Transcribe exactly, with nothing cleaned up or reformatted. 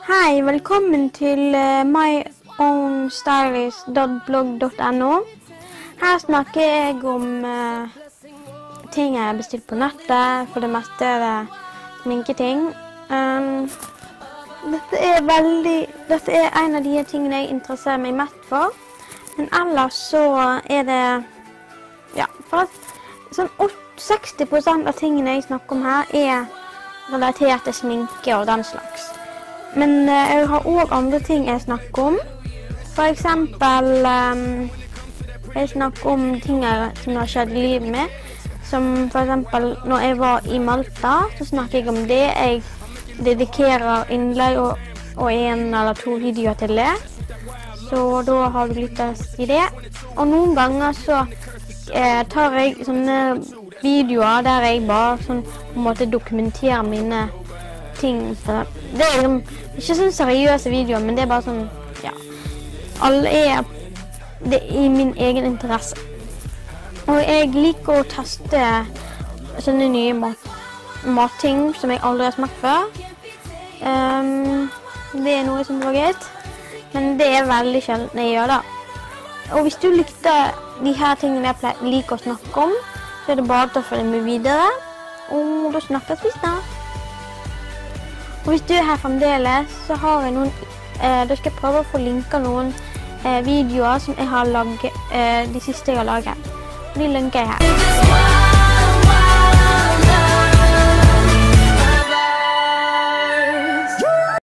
Hei, velkommen til uh, my own stylist dot blog dot no. Her snakker jeg om uh, ting jeg har bestilt på nettet. For det meste er det sminketing. Um, dette er veldig, dette er en av de tingene jeg interesserer meg mest for. Men ellers så er det, ja, for at sånn seksti prosent av tingene jeg snakker om her er relatert til sminke og den slags. Men uh, jeg har også andre ting jeg snakker om. For eksempel, um, jeg snakker om ting jeg, som har skjedd i livet med. Som for eksempel, når jeg var i Malta, så snakker jeg om det. Jeg dedikerer innlegg og, og en eller to videoer til det. Så da har du litt å si det. Og noen ganger så eh, tar jeg sånne videoer der jeg bare sånn, på en måte dokumenterer mine ting. Det er liksom, ikke sånn seriøse videoer, men det er bare sånn, ja. Alle er, det er i min egen interesse. Og jeg liker å teste sånne nye mat, matting som jeg aldri har smakt før. Um, det er noe som går greit, men det er veldig sjelden jeg gjør det. Og hvis du likte de her tingene jeg liker å snakke om, så er det bare til å følge med videre. Og da snakkes vi snart. Og hvis du er her fremdeles, så har jeg noen, eh, da skal jeg prøve å få linket noen eh, videoer som jeg har laget, eh, de siste jeg har laget. De linker jeg her.